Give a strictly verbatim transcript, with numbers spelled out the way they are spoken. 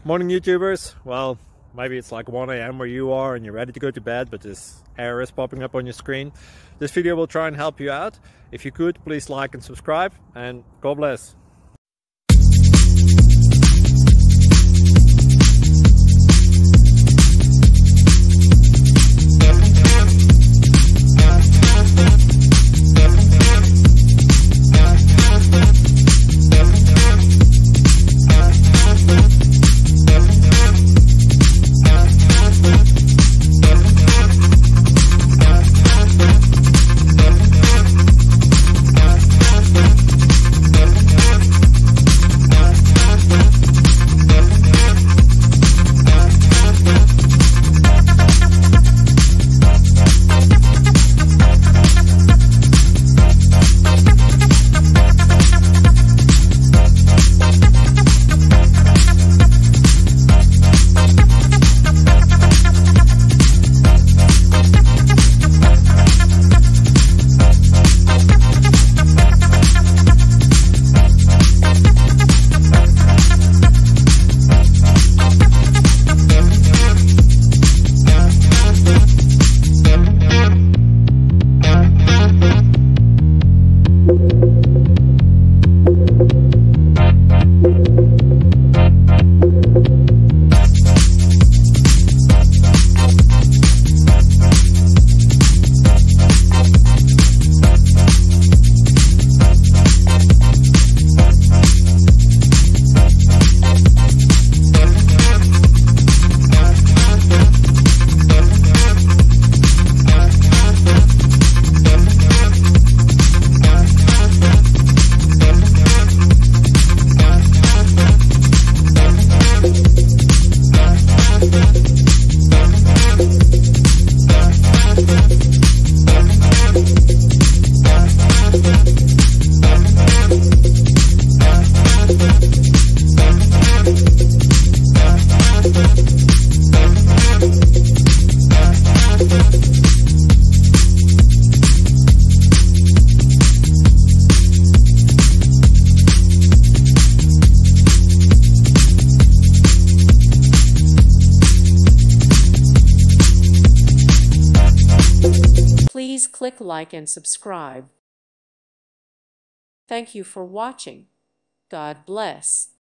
Morning YouTubers. Well, maybe it's like one A M where you are and you're ready to go to bed, but this error is popping up on your screen. This video will try and help you out. If you could, please like and subscribe, and God bless. Please click like and subscribe. Thank you for watching. God bless.